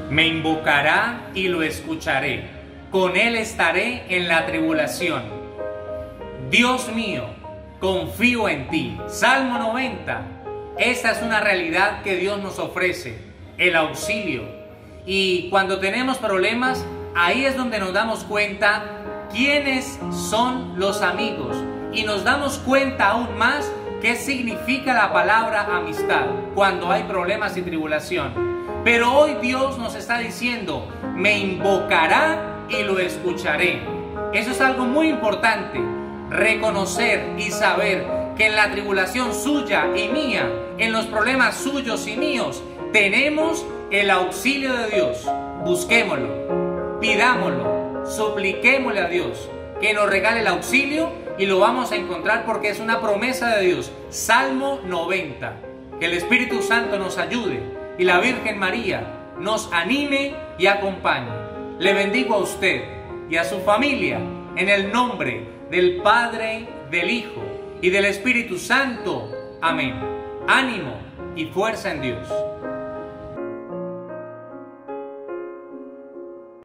Me invocará y lo escucharé. Con él estaré en la tribulación. Dios mío, confío en ti. Salmo 90. Esta es una realidad que Dios nos ofrece, el auxilio. Y cuando tenemos problemas, ahí es donde nos damos cuenta quiénes son los amigos. Y nos damos cuenta aún más qué significa la palabra amistad cuando hay problemas y tribulación. Pero hoy Dios nos está diciendo, me invocará y lo escucharé. Eso es algo muy importante, reconocer y saber que en la tribulación suya y mía, en los problemas suyos y míos, tenemos el auxilio de Dios. Busquémoslo, pidámoslo, supliquémosle a Dios que nos regale el auxilio y lo vamos a encontrar porque es una promesa de Dios. Salmo 90. Que el Espíritu Santo nos ayude y la Virgen María nos anime y acompañe. Le bendigo a usted y a su familia en el nombre del Padre, del Hijo y del Espíritu Santo. Amén. Ánimo y fuerza en Dios.